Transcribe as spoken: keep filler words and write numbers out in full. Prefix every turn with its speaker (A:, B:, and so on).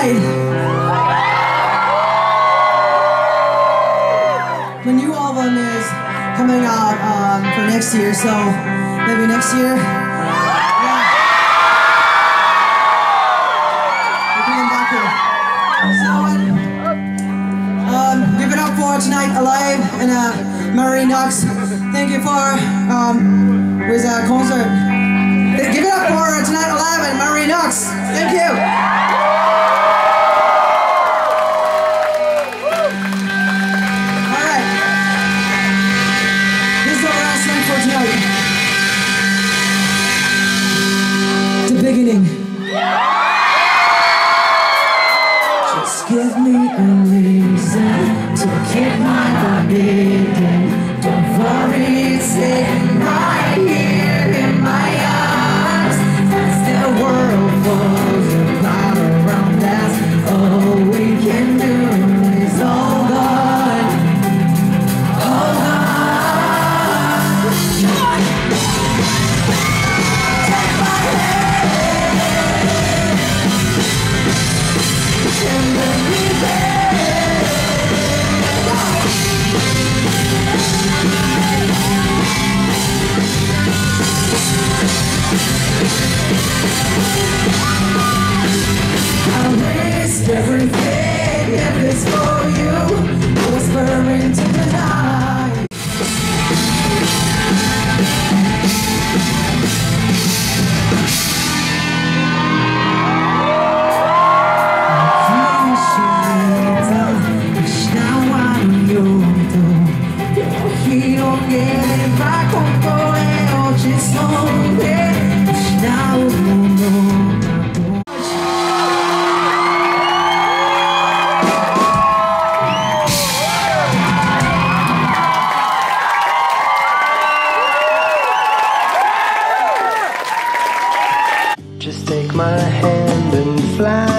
A: tonight. The new album is coming out um, for next year, so maybe next year. Yeah. We're coming back here. So, um, give it up for tonight, Alive and uh, Mary Knox. Thank you for um, with a concert. Give it up for tonight, Alive and Mary Knox. Thank you. All right. This is our last song for tonight. The beginning. Just give me a reason to keep my forbidden. Don't worry, it's sitting right here in my arms. As the world falls apart around us, all we can do is hold on, hold on. Take my hand and let me there. I'll risk everything if it's for you. Whispering to the night.
B: Just take my hand and fly.